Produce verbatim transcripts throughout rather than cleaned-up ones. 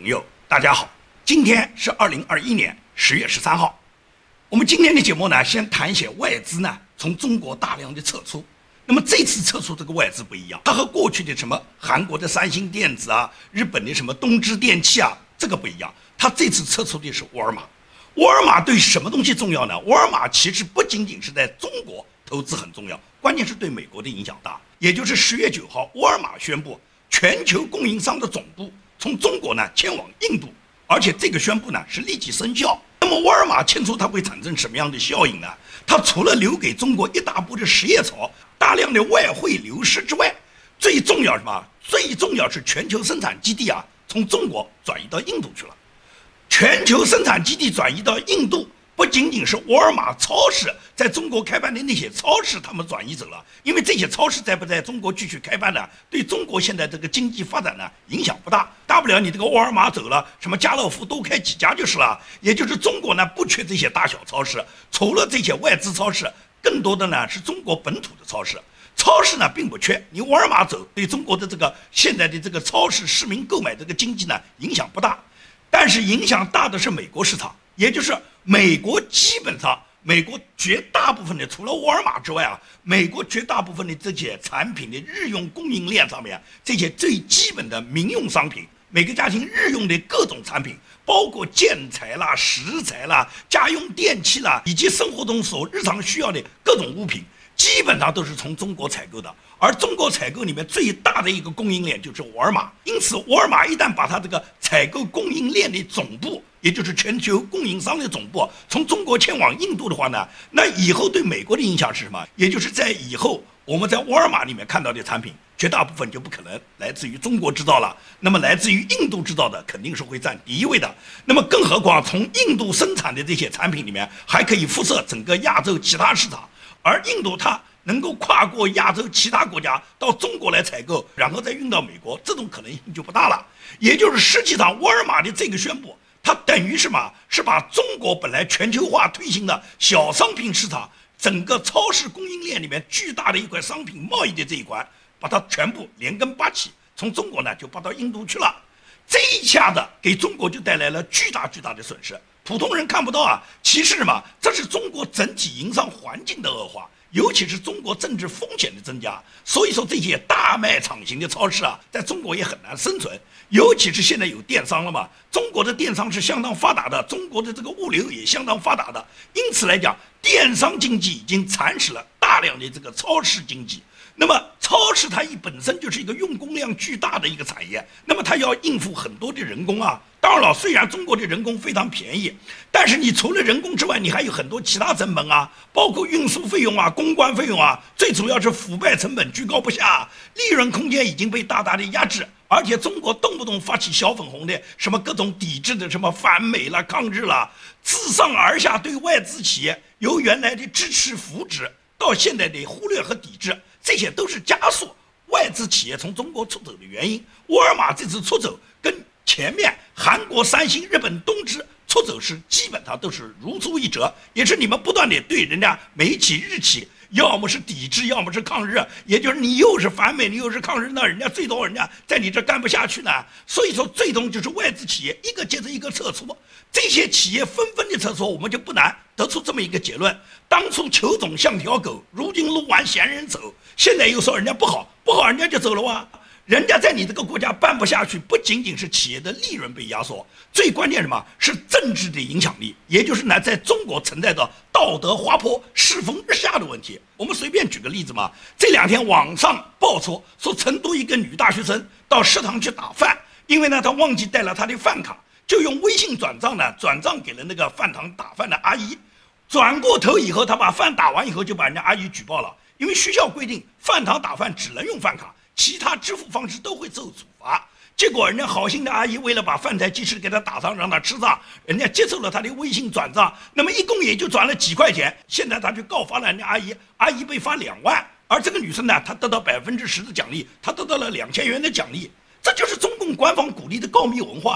朋友，大家好，今天是二零二一年十月十三号。我们今天的节目呢，先谈一些外资呢从中国大量的撤出。那么这次撤出这个外资不一样，它和过去的什么韩国的三星电子啊、日本的什么东芝电器啊，这个不一样。它这次撤出的是沃尔玛。沃尔玛对什么东西重要呢？沃尔玛其实不仅仅是在中国投资很重要，关键是对美国的影响大。也就是十月九号，沃尔玛宣布全球供应商的总部从中国呢迁往印度，而且这个宣布呢是立即生效。那么沃尔玛迁出它会产生什么样的效应呢？它除了留给中国一大波的失业潮、大量的外汇流失之外，最重要什么？最重要是全球生产基地啊从中国转移到印度去了。全球生产基地转移到印度，不仅仅是沃尔玛超市在中国开办的那些超市，他们转移走了，因为这些超市在不在中国继续开办呢，对中国现在这个经济发展呢影响不大，大不了你这个沃尔玛走了，什么家乐福多开几家就是了。也就是中国呢不缺这些大小超市，除了这些外资超市，更多的呢是中国本土的超市。超市呢并不缺，你沃尔玛走，对中国的这个现在的这个超市市民购买这个经济呢影响不大。但是影响大的是美国市场，也就是美国基本上，美国绝大部分的除了沃尔玛之外啊，美国绝大部分的这些产品的日用供应链上面，这些最基本的民用商品，每个家庭日用的各种产品，包括建材啦、食材啦、家用电器啦，以及生活中所日常需要的各种物品，基本上都是从中国采购的。而中国采购里面最大的一个供应链就是沃尔玛，因此沃尔玛一旦把它这个采购供应链的总部，也就是全球供应商的总部从中国迁往印度的话呢，那以后对美国的影响是什么？也就是在以后我们在沃尔玛里面看到的产品，绝大部分就不可能来自于中国制造了，那么来自于印度制造的肯定是会占第一位的。那么更何况从印度生产的这些产品里面，还可以辐射整个亚洲其他市场，而印度它能够跨过亚洲其他国家到中国来采购，然后再运到美国，这种可能性就不大了。也就是实际上沃尔玛的这个宣布，它等于是嘛，是把中国本来全球化推行的小商品市场，整个超市供应链里面巨大的一块商品贸易的这一块，把它全部连根拔起，从中国呢就拔到印度去了。这一下子给中国就带来了巨大巨大的损失，普通人看不到啊。其实嘛，这是中国整体营商环境的恶化，尤其是中国政治风险的增加，所以说这些大卖场型的超市啊，在中国也很难生存。尤其是现在有电商了嘛，中国的电商是相当发达的，中国的这个物流也相当发达的，因此来讲，电商经济已经蚕食了大量的这个超市经济。那么超市它一本身就是一个用工量巨大的一个产业，那么它要应付很多的人工啊。当然了，虽然中国的人工非常便宜，但是你除了人工之外，你还有很多其他成本啊，包括运输费用啊、公关费用啊，最主要是腐败成本居高不下，利润空间已经被大大的压制。而且中国动不动发起小粉红的什么各种抵制的什么反美啦、抗日啦，自上而下对外资企业由原来的支持扶植到现在的忽略和抵制，这些都是加速外资企业从中国出走的原因。沃尔玛这次出走跟前面韩国三星、日本东芝出走是基本上都是如出一辙，也是你们不断的对人家美企、日企要么是抵制，要么是抗日，也就是你又是反美，你又是抗日，那人家最多人家在你这干不下去呢。所以说最终就是外资企业一个接着一个撤出，这些企业纷纷的撤出，我们就不难得出这么一个结论：当初裘总像条狗，如今撸完闲人走，现在又说人家不好，不好人家就走了哇。人家在你这个国家办不下去，不仅仅是企业的利润被压缩，最关键什么是政治的影响力，也就是呢，在中国存在着道德滑坡、世风日下的问题。我们随便举个例子嘛，这两天网上爆出说，成都一个女大学生到食堂去打饭，因为呢她忘记带了她的饭卡，就用微信转账呢转账给了那个饭堂打饭的阿姨，转过头以后，她把饭打完以后就把人家阿姨举报了，因为学校规定饭堂打饭只能用饭卡，其他支付方式都会受处罚。结果人家好心的阿姨为了把饭菜及时给他打上，让他吃上，人家接受了他的微信转账，那么一共也就转了几块钱。现在他就告发了人家阿姨，阿姨被罚两万，而这个女生呢，她得到百分之十的奖励，她得到了两千元的奖励。这就是中共官方鼓励的告密文化。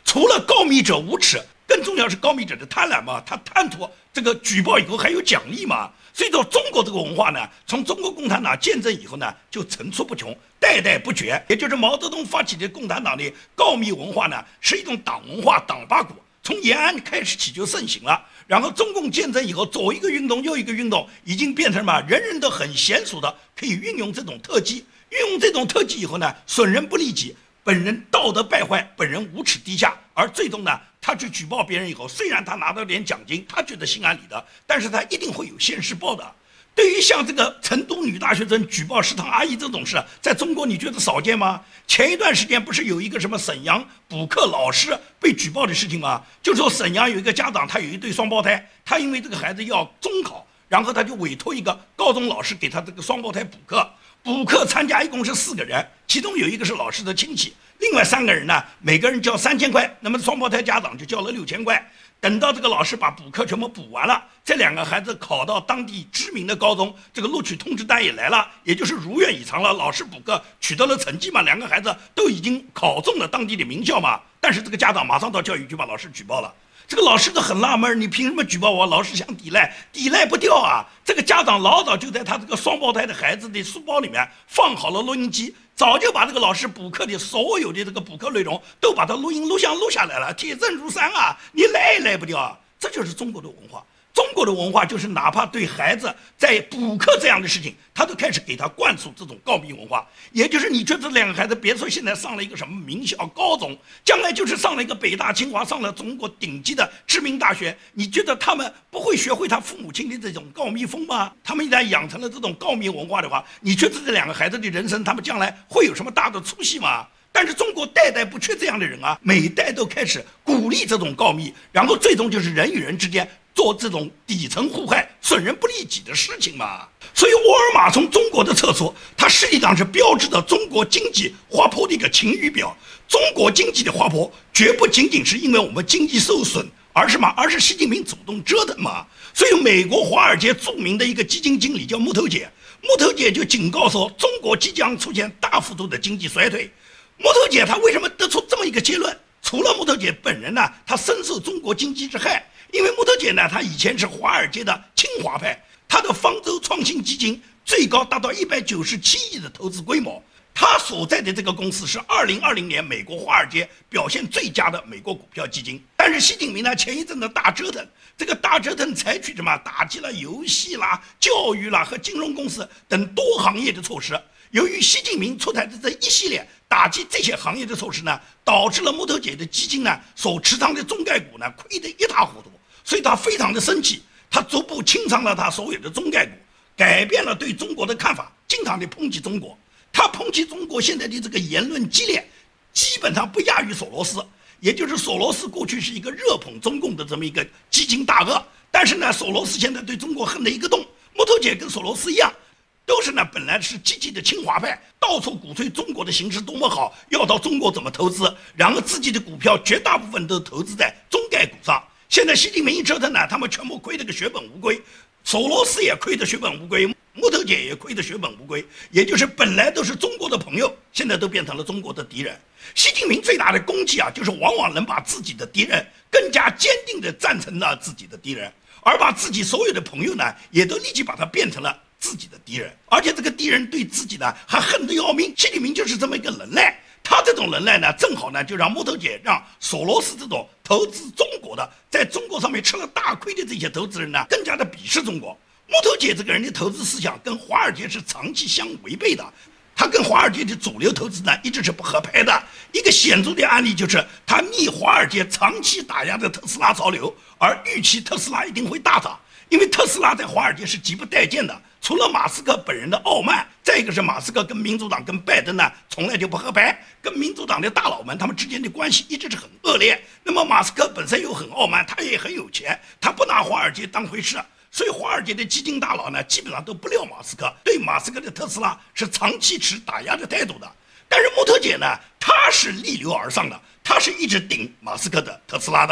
除了告密者无耻，更重要是告密者的贪婪嘛，他贪图这个举报以后还有奖励嘛。所以说中国这个文化呢，从中国共产党建政以后呢，就层出不穷，代代不绝。也就是毛泽东发起的共产党的告密文化呢，是一种党文化、党八股，从延安开始起就盛行了。然后中共建政以后，左一个运动右一个运动，已经变成什么？人人都很娴熟的可以运用这种特技，运用这种特技以后呢，损人不利己，本人道德败坏，本人无耻低下，而最终呢，他去举报别人以后，虽然他拿到点奖金，他觉得心安理得，但是他一定会有现世报的。对于像这个成都女大学生举报食堂阿姨这种事，在中国你觉得少见吗？前一段时间不是有一个什么沈阳补课老师被举报的事情吗？就说沈阳有一个家长，他有一对双胞胎，他因为这个孩子要中考，然后他就委托一个高中老师给他这个双胞胎补课。补课参加一共是四个人，其中有一个是老师的亲戚，另外三个人呢，每个人交三千块，那么双胞胎家长就交了六千块。等到这个老师把补课全部补完了，这两个孩子考到当地知名的高中，这个录取通知单也来了，也就是如愿以偿了。老师补课取得了成绩嘛，两个孩子都已经考中了当地的名校嘛。但是这个家长马上到教育局把老师举报了。这个老师都很纳闷，你凭什么举报我？老师想抵赖，抵赖不掉啊！这个家长老早就在他这个双胞胎的孩子的书包里面放好了录音机，早就把这个老师补课的所有的这个补课内容都把它录音录像录下来了，铁证如山啊！你赖也赖不掉啊！这就是中国的文化。中国的文化就是哪怕对孩子在补课这样的事情，他都开始给他灌输这种告密文化。也就是你觉得这两个孩子，别说现在上了一个什么名校高中，将来就是上了一个北大清华，上了中国顶级的知名大学，你觉得他们不会学会他父母亲的这种告密风吗？他们一旦养成了这种告密文化的话，你觉得这两个孩子的人生，他们将来会有什么大的出息吗？但是中国代代不缺这样的人啊，每代都开始鼓励这种告密，然后最终就是人与人之间做这种底层互害、损人不利己的事情嘛。所以沃尔玛从中国的撤出，它实际上是标志着中国经济滑坡的一个晴雨表。中国经济的滑坡绝不仅仅是因为我们经济受损，而是嘛，而是习近平主动折腾嘛。所以美国华尔街著名的一个基金经理叫木头姐，木头姐就警告说，中国即将出现大幅度的经济衰退。木头姐她为什么得出这么一个结论？除了木头姐本人呢，她深受中国经济之害，因为木头姐呢，她以前是华尔街的清华派，她的方舟创新基金最高达到一百九十七亿的投资规模，她所在的这个公司是二零二零年美国华尔街表现最佳的美国股票基金。但是习近平呢，前一阵的大折腾，这个大折腾采取什么打击了游戏啦、教育啦和金融公司等多行业的措施。由于习近平出台的这一系列打击这些行业的措施呢，导致了木头姐的基金呢所持仓的中概股呢亏得一塌糊涂，所以他非常的生气，他逐步清仓了他所有的中概股，改变了对中国的看法，经常的抨击中国。他抨击中国现在的这个言论激烈，基本上不亚于索罗斯。也就是索罗斯过去是一个热捧中共的这么一个基金大鳄，但是呢，索罗斯现在对中国恨得一个洞。木头姐跟索罗斯一样，都是呢本来是积极的清华派，到处鼓吹中国的形势多么好，要到中国怎么投资，然后自己的股票绝大部分都投资在中概股上。现在习近平一折腾呢，他们全部亏得个血本无归，索罗斯也亏得血本无归，木头姐也亏得血本无归，也就是本来都是中国的朋友，现在都变成了中国的敌人。习近平最大的功绩啊，就是往往能把自己的敌人更加坚定地赞成了自己的敌人，而把自己所有的朋友呢，也都立即把他变成了自己的敌人，而且这个敌人对自己呢还恨得要命。习近平就是这么一个能耐，他这种能耐呢，正好呢就让木头姐、让索罗斯这种投资中国的，在中国上面吃了大亏的这些投资人呢，更加的鄙视中国。木头姐这个人的投资思想跟华尔街是长期相违背的，他跟华尔街的主流投资呢一直是不合拍的。一个显著的案例就是他逆华尔街长期打压的特斯拉潮流，而预期特斯拉一定会大涨。因为特斯拉在华尔街是极不待见的，除了马斯克本人的傲慢，再一个是马斯克跟民主党跟拜登呢从来就不合拍，跟民主党的大佬们他们之间的关系一直是很恶劣。那么马斯克本身又很傲慢，他也很有钱，他不拿华尔街当回事，所以华尔街的基金大佬呢基本上都不料马斯克，对马斯克的特斯拉是长期持打压的态度的。但是木头姐呢，她是逆流而上的，她是一直顶马斯克的特斯拉的。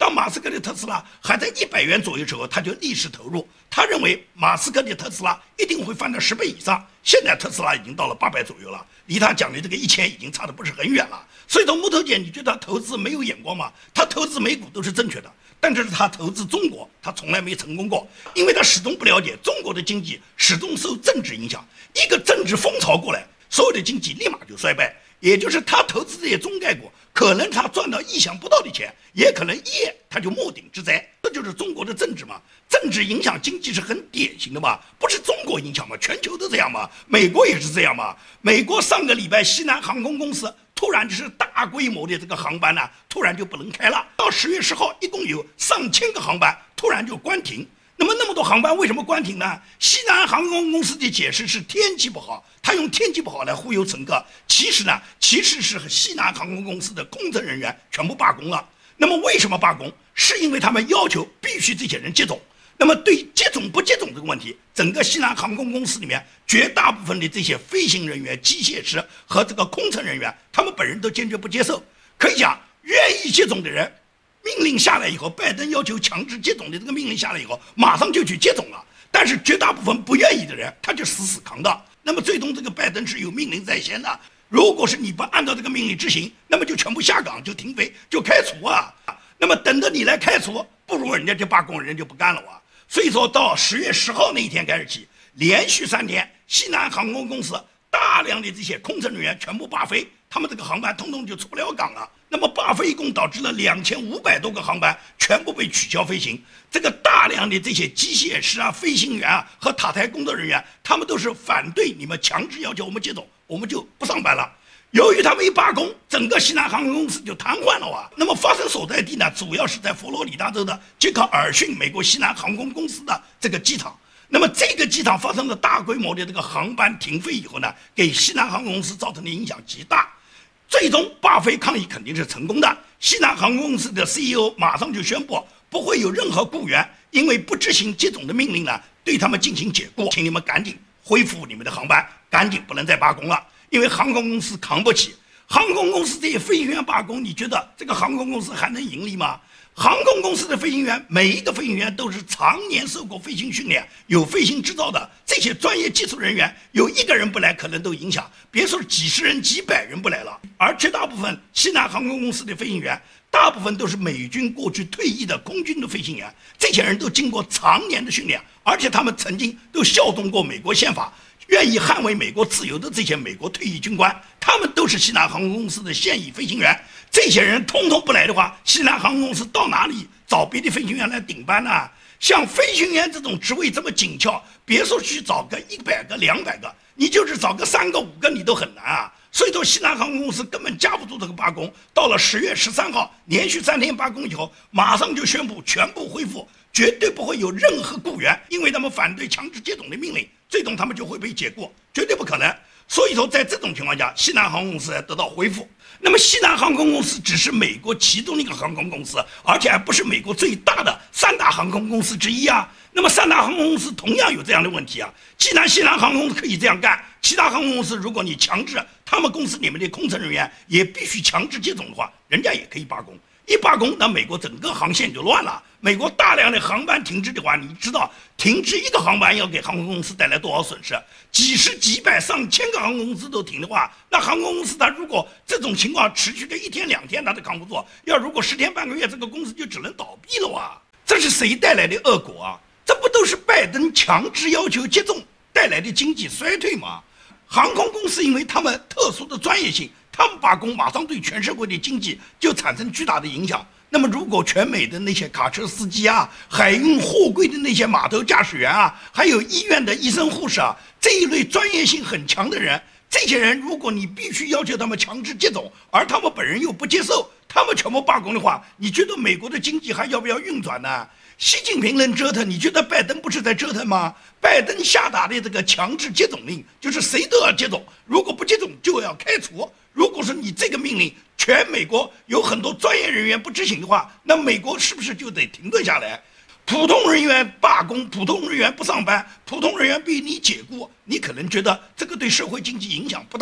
当马斯克的特斯拉还在一百元左右的时候，他就立时投入。他认为马斯克的特斯拉一定会翻到十倍以上。现在特斯拉已经到了八百左右了，离他讲的这个一千已经差的不是很远了。所以从木头姐，你觉得他投资没有眼光吗？他投资美股都是正确的，但是他投资中国，他从来没成功过，因为他始终不了解中国的经济始终受政治影响，一个政治风潮过来，所有的经济立马就衰败。也就是他投资这些中概股，可能他赚到意想不到的钱，也可能一夜他就灭顶之灾。这就是中国的政治嘛，政治影响经济是很典型的嘛，不是中国影响嘛，全球都这样嘛，美国也是这样嘛。美国上个礼拜西南航空公司突然就是大规模的这个航班呢、啊，突然就不能开了，到十月十号一共有上千个航班突然就关停。那么那么多航班为什么关停呢？西南航空公司的解释是天气不好，他用天气不好来忽悠乘客。其实呢，其实是西南航空公司的空乘人员全部罢工了。那么为什么罢工？是因为他们要求必须这些人接种。那么对接种不接种这个问题，整个西南航空公司里面绝大部分的这些飞行人员、机械师和这个空乘人员，他们本人都坚决不接受。可以讲，愿意接种的人，命令下来以后，拜登要求强制接种的这个命令下来以后，马上就去接种了。但是绝大部分不愿意的人，他就死死扛的。那么最终这个拜登是有命令在先的，如果是你不按照这个命令执行，那么就全部下岗，就停飞，就开除啊。那么等着你来开除，不如人家就罢工，人家就不干了啊。所以说到十月十号那一天开始起，连续三天，西南航空公司大量的这些空乘人员全部罢飞，他们这个航班通通就出不了港了。那么罢飞一共导致了两千五百多个航班全部被取消飞行。这个大量的这些机械师啊、飞行员啊和塔台工作人员，他们都是反对你们强制要求我们接种，我们就不上班了。由于他们一罢工，整个西南航空公司就瘫痪了啊。那么发生所在地呢，主要是在佛罗里达州的杰克尔逊美国西南航空公司的这个机场。那么这个机场发生了大规模的这个航班停飞以后呢，给西南航空公司造成的影响极大。最终罢飞抗议肯定是成功的，西南航空公司的 C E O 马上就宣布不会有任何雇员因为不执行接种的命令呢，对他们进行解雇，请你们赶紧恢复你们的航班，赶紧不能再罢工了，因为航空公司扛不起。航空公司这些飞行员罢工，你觉得这个航空公司还能盈利吗？航空公司的飞行员，每一个飞行员都是常年受过飞行训练，有飞行执照的，这些专业技术人员有一个人不来，可能都影响，别说几十人、几百人不来了。而绝大部分西南航空公司的飞行员，大部分都是美军过去退役的空军的飞行员，这些人都经过常年的训练，而且他们曾经都效忠过美国宪法，愿意捍卫美国自由的这些美国退役军官，他们都是西南航空公司的现役飞行员。这些人通通不来的话，西南航空公司到哪里找别的飞行员来顶班呢？像飞行员这种职位这么紧俏，别说去找个一百个、两百个，你就是找个三个、五个你都很难啊。所以说，西南航空公司根本架不住这个罢工。到了十月十三号，连续三天罢工以后，马上就宣布全部恢复，绝对不会有任何雇员，因为他们反对强制接种的命令，最终他们就会被解雇，绝对不可能。所以说，在这种情况下，西南航空公司得到恢复。那么，西南航空公司只是美国其中一个航空公司，而且还不是美国最大的三大航空公司之一啊。那么，三大航空公司同样有这样的问题啊。既然西南航空可以这样干，其他航空公司如果你强制他们公司里面的空乘人员也必须强制接种的话，人家也可以罢工。一罢工，那美国整个航线就乱了。美国大量的航班停滞的话，你知道停滞一个航班要给航空公司带来多少损失？几十、几百、上千个航空公司都停的话，那航空公司它如果这种情况持续个一天两天，它都扛不住；要如果十天半个月，这个公司就只能倒闭了哇！这是谁带来的恶果啊？这不都是拜登强制要求接种带来的经济衰退吗？航空公司因为他们特殊的专业性，他们罢工马上对全社会的经济就产生巨大的影响。那么如果全美的那些卡车司机啊，海运货柜的那些码头驾驶员啊，还有医院的医生护士啊，这一类专业性很强的人，这些人如果你必须要求他们强制接种，而他们本人又不接受，他们全部罢工的话，你觉得美国的经济还要不要运转呢？习近平能折腾，你觉得拜登不是在折腾吗？拜登下达的这个强制接种令，就是谁都要接种，如果不接种就要开除。如果是你这个命令全美国有很多专业人员不执行的话，那美国是不是就得停顿下来？普通人员罢工，普通人员不上班，普通人员被你解雇，你可能觉得这个对社会经济影响不大。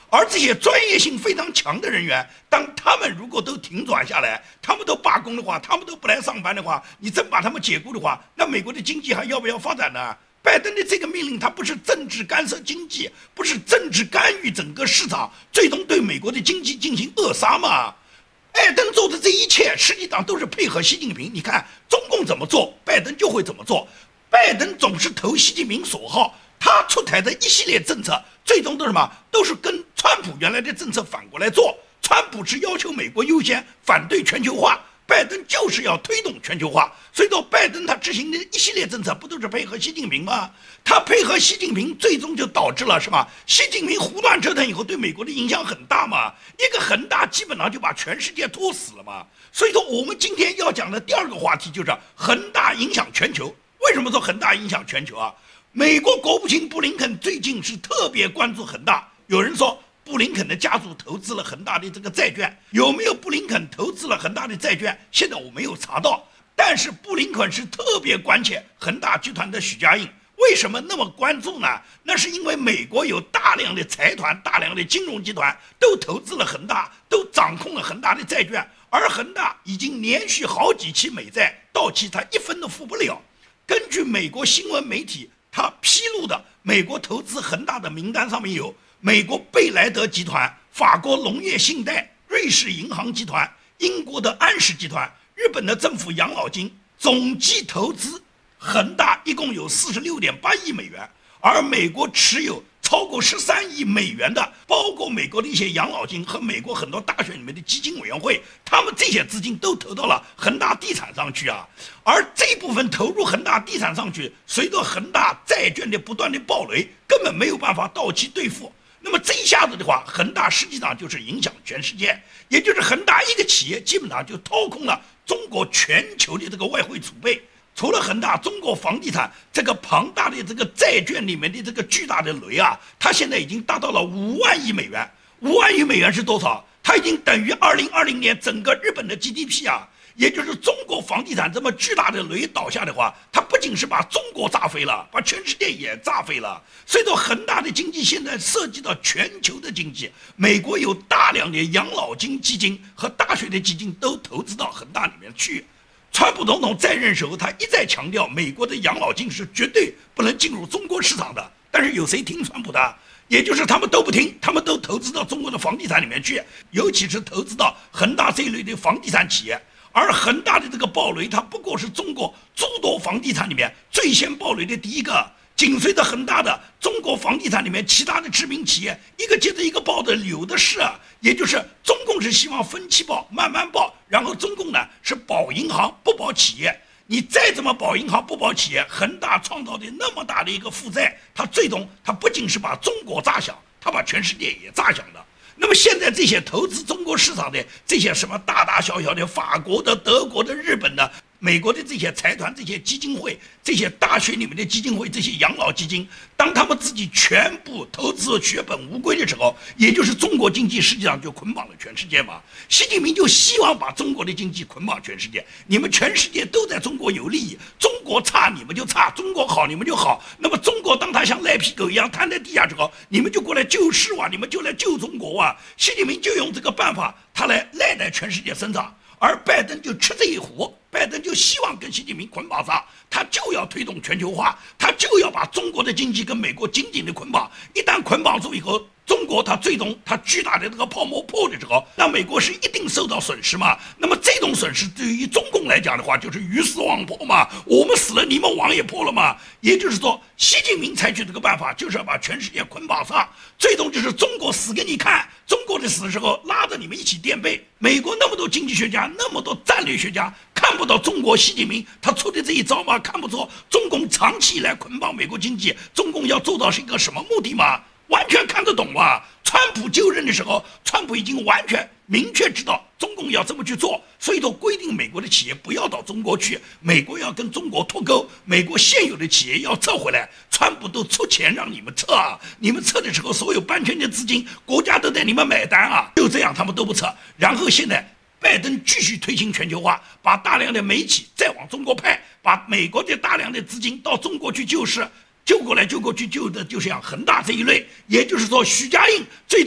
而这些专业性非常强的人员，当他们如果都停转下来，他们都罢工的话，他们都不来上班的话，你真把他们解雇的话，那美国的经济还要不要发展呢？拜登的这个命令，它不是政治干涉经济，不是政治干预整个市场，最终对美国的经济进行扼杀吗？拜登做的这一切，实际上都是配合习近平。你看，中共怎么做，拜登就会怎么做。拜登总是投习近平所好，他出台的一系列政策，最终都是什么？都是跟川普原来的政策反过来做。川普是要求美国优先，反对全球化。拜登就是要推动全球化，所以说拜登他执行的一系列政策不都是配合习近平吗？他配合习近平，最终就导致了什么？习近平胡乱折腾以后，对美国的影响很大嘛。一个恒大基本上就把全世界拖死了嘛。所以说我们今天要讲的第二个话题就是恒大影响全球。为什么说恒大影响全球啊？美国国务卿布林肯最近是特别关注恒大，有人说布林肯的家族投资了恒大的这个债券，有没有布林肯投资了恒大的债券？现在我没有查到，但是布林肯是特别关切恒大集团的许家印。为什么那么关注呢？那是因为美国有大量的财团、大量的金融集团都投资了恒大，都掌控了恒大的债券，而恒大已经连续好几期美债到期，他一分都付不了。根据美国新闻媒体他披露的美国投资恒大的名单上面有美国贝莱德集团、法国农业信贷、瑞士银行集团、英国的安石集团、日本的政府养老金，总计投资恒大一共有四十六点八亿美元，而美国持有超过十三亿美元的，包括美国的一些养老金和美国很多大学里面的基金委员会，他们这些资金都投到了恒大地产上去啊。而这部分投入恒大地产上去，随着恒大债券的不断的暴雷，根本没有办法到期兑付。那么这一下子的话，恒大实际上就是影响全世界，也就是恒大一个企业基本上就掏空了中国全球的这个外汇储备。除了恒大，中国房地产这个庞大的这个债券里面的这个巨大的雷啊，它现在已经达到了五万亿美元。五万亿美元是多少？它已经等于二零二零年整个日本的 G D P 啊。也就是中国房地产这么巨大的雷倒下的话，它不仅是把中国炸飞了，把全世界也炸飞了。所以说恒大的经济现在涉及到全球的经济，美国有大量的养老金基金和大学的基金都投资到恒大里面去。川普总统在任时候，他一再强调美国的养老金是绝对不能进入中国市场的，但是有谁听川普的？也就是他们都不听，他们都投资到中国的房地产里面去，尤其是投资到恒大这一类的房地产企业。而恒大的这个暴雷，它不过是中国诸多房地产里面最先暴雷的第一个，紧随着恒大的中国房地产里面其他的知名企业一个接着一个爆的有的是啊。也就是中共是希望分期爆，慢慢爆，然后中共呢是保银行不保企业。你再怎么保银行不保企业，恒大创造的那么大的一个负债，它最终它不仅是把中国砸响，它把全世界也砸响了。那么现在这些投资中国市场的这些什么大大小小的法国的、德国的、日本的、美国的这些财团、这些基金会、这些大学里面的基金会、这些养老基金，当他们自己全部投资血本无归的时候，也就是中国经济实际上就捆绑了全世界嘛。习近平就希望把中国的经济捆绑全世界，你们全世界都在中国有利益，中国差你们就差，中国好你们就好。那么中国当他像赖皮狗一样瘫在地下之后，你们就过来救市哇，你们就来救中国哇。习近平就用这个办法，他来赖在全世界身上。而拜登就吃这一壶，拜登就希望跟习近平捆绑上，他就要推动全球化，他就要把中国的经济跟美国紧紧的捆绑。一旦捆绑住以后，中国它最终它巨大的这个泡沫破的时候，那美国是一定受到损失嘛。那么这种损失对于中共来讲的话，就是鱼死网破嘛，我们死了，你们网也破了嘛。也就是说，习近平采取这个办法，就是要把全世界捆绑上，最终就是中国死给你看。中国的死的时候，拉着你们一起垫背。美国那么多经济学家，那么多战略学家，看不到中国习近平他出的这一招吗？看不出中共长期以来捆绑美国经济，中共要做到是一个什么目的吗？完全看得懂啊！川普就任的时候，川普已经完全明确知道中共要这么去做，所以说规定美国的企业不要到中国去，美国要跟中国脱钩，美国现有的企业要撤回来，川普都出钱让你们撤啊！你们撤的时候，所有版权的资金，国家都在你们买单啊！就这样，他们都不撤。然后现在拜登继续推行全球化，把大量的煤企再往中国派，把美国的大量的资金到中国去救市。救过来救过去，救的就是像恒大这一类。也就是说，许家印最终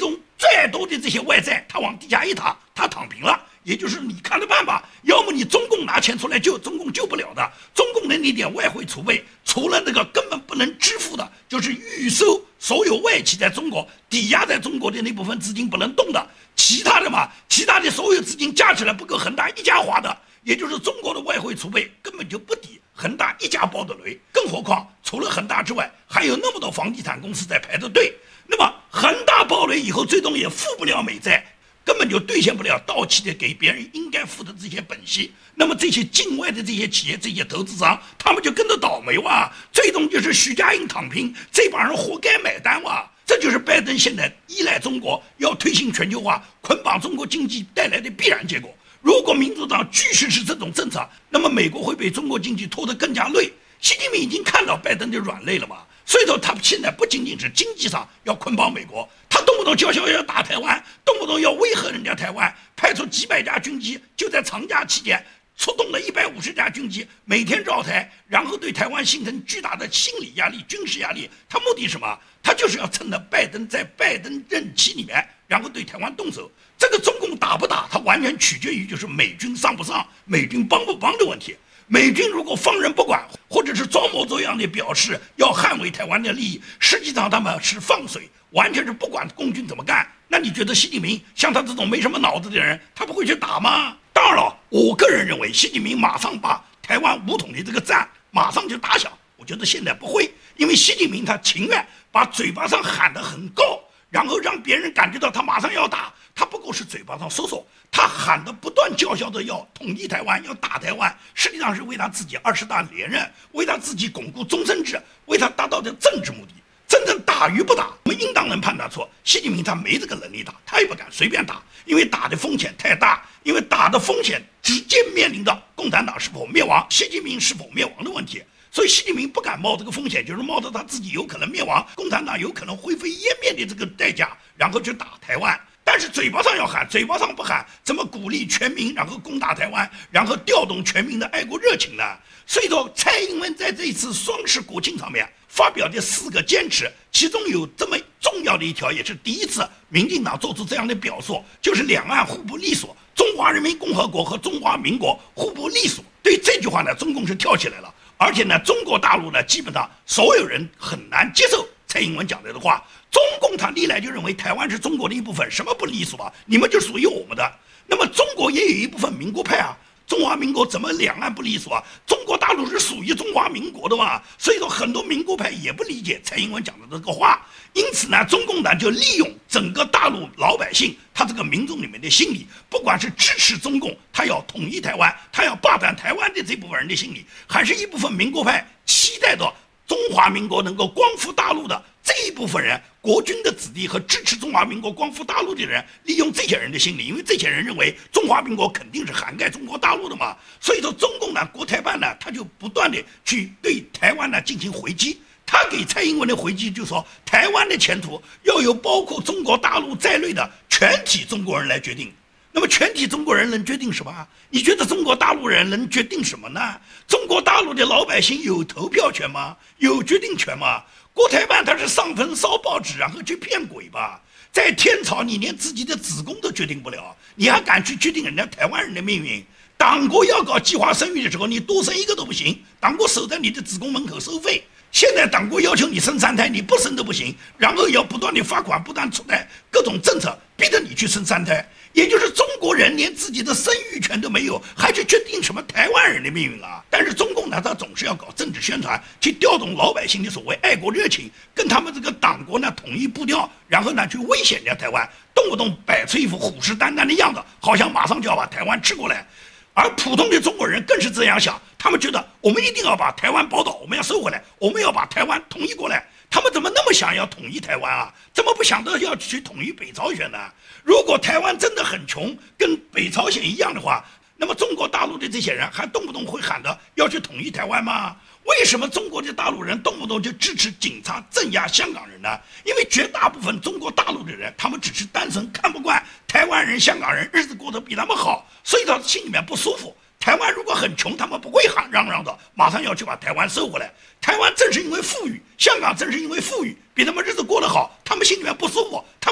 再多的这些外债，他往地下一躺，他躺平了。也就是你看着办吧，要么你中共拿钱出来救，中共救不了的。中共的那点外汇储备，除了那个根本不能支付的，就是预收所有外企在中国抵押在中国的那部分资金不能动的，其他的嘛，其他的所有资金加起来不够恒大一家花的。也就是中国的外汇储备根本就不抵恒大一家爆的雷，更何况除了恒大之外，还有那么多房地产公司在排着队。那么恒大爆雷以后，最终也付不了美债。根本就兑现不了到期的给别人应该付的这些本息，那么这些境外的这些企业、这些投资商，他们就跟着倒霉哇！最终就是许家印躺平，这帮人活该买单哇！这就是拜登现在依赖中国，要推行全球化、捆绑中国经济带来的必然结果。如果民主党继续是这种政策，那么美国会被中国经济拖得更加累。习近平已经看到拜登的软肋了嘛，所以说他现在不仅仅是经济上要捆绑美国，他动不动叫嚣要打台湾，动不动要威吓人家台湾，派出几百架军机，就在长假期间出动了一百五十架军机，每天绕台，然后对台湾形成巨大的心理压力、军事压力。他目的是什么？他就是要趁着拜登在拜登任期里面，然后对台湾动手。这个中共打不打，它完全取决于就是美军上不上、美军帮不帮的问题。美军如果放任不管，或者是装模作样的表示要捍卫台湾的利益，实际上他们是放水，完全是不管共军怎么干。那你觉得习近平像他这种没什么脑子的人，他不会去打吗？当然了，我个人认为习近平马上把台湾武统的这个战马上就打响，我觉得现在不会，因为习近平他情愿把嘴巴上喊得很高，然后让别人感觉到他马上要打，他不过是嘴巴上说说，他喊的不断叫嚣的要统一台湾，要打台湾，实际上是为他自己二十大连任，为他自己巩固终身制，为他达到的政治目的。真正打与不打，我们应当能判断出习近平他没这个能力打，他也不敢随便打，因为打的风险太大，因为打的风险直接面临着共产党是否灭亡，习近平是否灭亡的问题。所以习近平不敢冒这个风险，就是冒着他自己有可能灭亡，共产党有可能灰飞烟灭的这个代价，然后去打台湾。但是嘴巴上要喊，嘴巴上不喊，怎么鼓励全民然后攻打台湾，然后调动全民的爱国热情呢？所以说蔡英文在这一次双十国庆上面发表的四个坚持，其中有这么重要的一条，也是第一次民进党做出这样的表述，就是两岸互不隶属，中华人民共和国和中华民国互不隶属。对这句话呢，中共是跳起来了，而且呢，中国大陆呢，基本上所有人很难接受蔡英文讲的话。中共他历来就认为台湾是中国的一部分，什么不隶属啊？你们就属于我们的。那么中国也有一部分民国派啊，中华民国怎么两岸不隶属啊？中国大陆是属于中华民国的嘛？所以说很多民国派也不理解蔡英文讲的这个话。因此呢，中共呢就利用整个大陆老百姓他这个民众里面的心理，不管是支持中共，他要统一台湾，他要霸占台湾的这部分人的心理，还是一部分民国派期待着中华民国能够光复大陆的这一部分人，国军的子弟和支持中华民国光复大陆的人，利用这些人的心理，因为这些人认为中华民国肯定是涵盖中国大陆的嘛，所以说中共呢，国台办呢，他就不断的去对台湾呢进行回击。他给蔡英文的回击就说，台湾的前途要由包括中国大陆在内的全体中国人来决定。那么全体中国人能决定什么？你觉得中国大陆人能决定什么呢？中国大陆的老百姓有投票权吗？有决定权吗？国台办他是上坟烧报纸，然后去骗鬼吧？在天朝，你连自己的子宫都决定不了，你还敢去决定人家台湾人的命运？党国要搞计划生育的时候，你多生一个都不行，党国守在你的子宫门口收费。现在党国要求你生三胎，你不生都不行，然后要不断的罚款，不断出台各种政策，逼着你去生三胎。也就是中国人连自己的生育权都没有，还去决定什么台湾人的命运啊？但是中共呢，他总是要搞政治宣传，去调动老百姓的所谓爱国热情，跟他们这个党国呢统一步调，然后呢去威胁人家台湾，动不动摆出一副虎视眈眈的样子，好像马上就要把台湾吃过来。而普通的中国人更是这样想，他们觉得我们一定要把台湾宝岛我们要收回来，我们要把台湾统一过来。他们怎么那么想要统一台湾啊？怎么不想到要去统一北朝鲜呢？如果台湾真的很穷，跟北朝鲜一样的话，那么中国大陆的这些人还动不动会喊的要去统一台湾吗？为什么中国的大陆人动不动就支持警察镇压香港人呢？因为绝大部分中国大陆的人，他们只是单纯看不惯台湾人、香港人日子过得比他们好，所以他心里面不舒服。台湾如果很穷，他们不会喊嚷嚷的，马上要去把台湾收回来。台湾正是因为富裕，香港正是因为富裕，比他们日子过得好，他们心里面不舒服，他们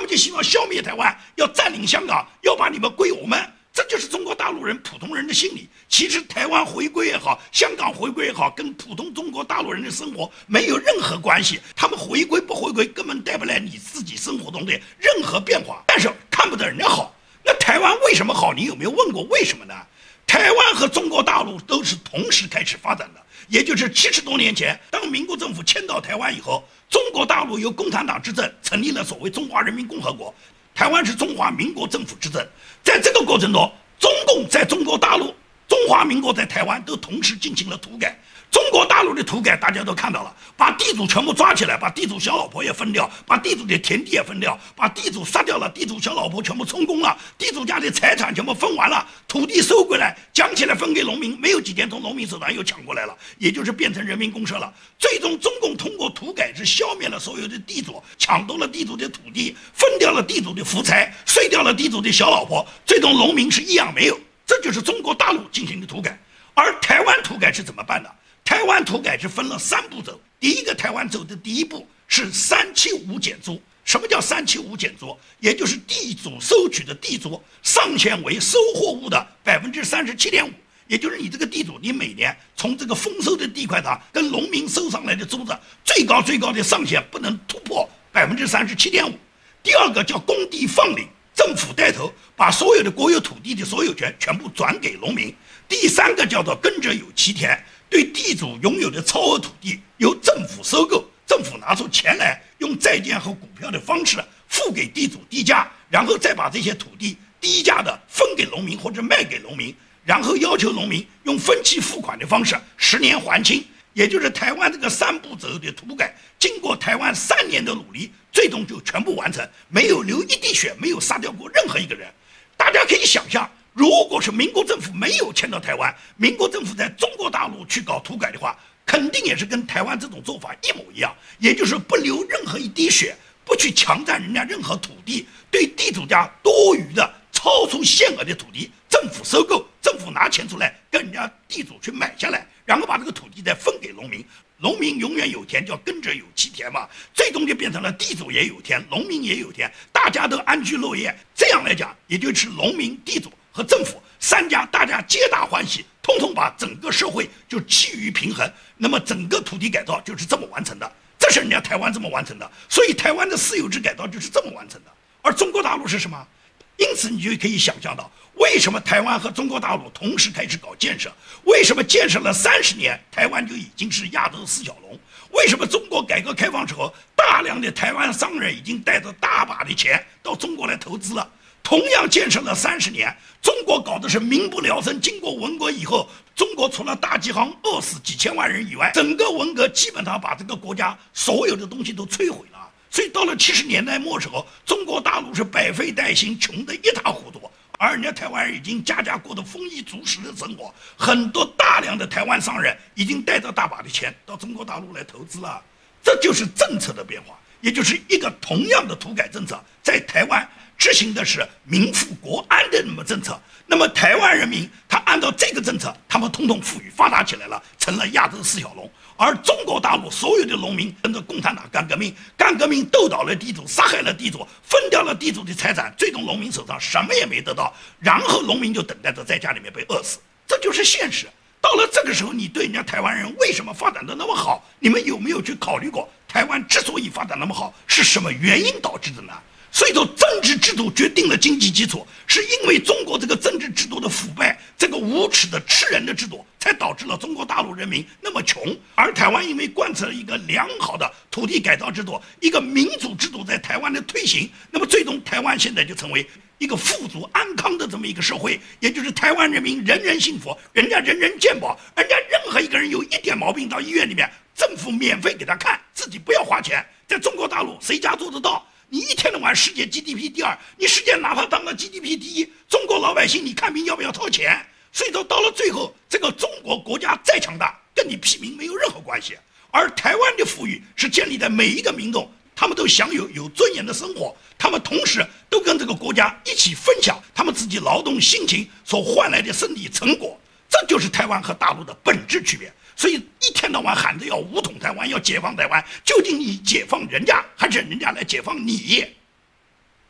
们就希望消灭台湾，要占领香港，要把你们归我们。这就是中国大陆人普通人的心理。其实台湾回归也好，香港回归也好，跟普通中国大陆人的生活没有任何关系。他们回归不回归根本带不来你自己生活中的任何变化。但是看不得人家好，那台湾为什么好？你有没有问过为什么呢？台湾和中国大陆都是同时开始发展的，也就是七十多年前，当民国政府迁到台湾以后，中国大陆由共产党执政，成立了所谓中华人民共和国，台湾是中华民国政府执政。在这个过程中，中共在中国大陆，中华民国在台湾都同时进行了土改。中国大陆的土改大家都看到了，把地主全部抓起来，把地主小老婆也分掉，把地主的田地也分掉，把地主杀掉了，地主小老婆全部充公了，地主家的财产全部分完了，土地收回来，讲起来分给农民，没有几天从农民手上又抢过来了，也就是变成人民公社了。最终中共通过土改是消灭了所有的地主，抢夺了地主的土地，分掉了地主的福财，睡掉了地主的小老婆，最终农民是一样没有。这就是中国大陆进行的土改。而台湾土改是怎么办的？台湾土改是分了三步走。第一个台湾走的第一步是三七五减租。什么叫三七五减租？也就是地主收取的地租上限为收货物的百分之三十七点五，也就是你这个地主，你每年从这个丰收的地块上跟农民收上来的租子，最高最高的上限不能突破百分之三十七点五。第二个叫公地放领，政府带头把所有的国有土地的所有权全部转给农民。第三个叫做耕者有其田，对地主拥有的超额土地由政府收购，政府拿出钱来，用债券和股票的方式付给地主低价，然后再把这些土地低价的分给农民或者卖给农民，然后要求农民用分期付款的方式十年还清。也就是台湾这个三步走的土改，经过台湾三年的努力，最终就全部完成，没有流一滴血，没有杀掉过任何一个人。大家可以想象，如果是民国政府没有迁到台湾，民国政府在中国大陆去搞土改的话，肯定也是跟台湾这种做法一模一样，也就是不流任何一滴血，不去强占人家任何土地，对地主家多余的超出限额的土地，政府收购，政府拿钱出来跟人家地主去买下来，然后把这个土地再分给农民，农民永远有田，叫耕者有其田嘛，最终就变成了地主也有田，农民也有田，大家都安居乐业。这样来讲，也就是农民、地主和政府三家大家皆大欢喜，通通把整个社会就趋于平衡。那么整个土地改造就是这么完成的，这是人家台湾这么完成的，所以台湾的私有制改造就是这么完成的。而中国大陆是什么？因此你就可以想象到，为什么台湾和中国大陆同时开始搞建设，为什么建设了三十年台湾就已经是亚洲四小龙，为什么中国改革开放之后，大量的台湾商人已经带着大把的钱到中国来投资了。同样建设了三十年，中国搞的是民不聊生。经过文革以后，中国除了大饥荒饿死几千万人以外，整个文革基本上把这个国家所有的东西都摧毁了。所以到了七十年代末时候，中国大陆是百废待兴，穷得一塌糊涂，而人家台湾人已经家家过得丰衣足食的生活，很多大量的台湾商人已经带着大把的钱到中国大陆来投资了。这就是政策的变化，也就是一个同样的土改政策，在台湾执行的是民富国安的那么政策，那么台湾人民他按照这个政策，他们统统富裕发达起来了，成了亚洲四小龙。而中国大陆所有的农民跟着共产党干革命，干革命斗倒了地主，杀害了地主，分掉了地主的财产，最终农民手上什么也没得到，然后农民就等待着在家里面被饿死，这就是现实。到了这个时候，你对人家台湾人为什么发展的那么好，你们有没有去考虑过台湾之所以发展那么好是什么原因导致的呢？所以说政治制度决定了经济基础，是因为中国这个政治制度的腐败，这个无耻的吃人的制度，才导致了中国大陆人民那么穷。而台湾因为贯彻了一个良好的土地改造制度，一个民主制度在台湾的推行，那么最终台湾现在就成为一个富足安康的这么一个社会，也就是台湾人民人人幸福，人家人人健保，人家任何一个人有一点毛病到医院里面，政府免费给他看，自己不要花钱。在中国大陆谁家做得到？你一天到晚世界 G D P 第二，你世界哪怕当了 G D P 第一，中国老百姓你看病要不要掏钱？所以说到了最后，这个中国国家再强大，跟你屁民没有任何关系。而台湾的富裕是建立在每一个民众，他们都享有有尊严的生活，他们同时都跟这个国家一起分享他们自己劳动辛勤所换来的胜利成果。这就是台湾和大陆的本质区别。所以一天到晚喊着要武统台湾，要解放台湾，究竟你解放人家，还是人家来解放你？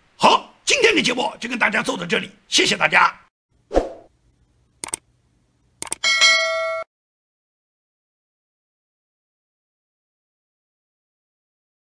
天的节目就跟大家做到这里，谢谢大家。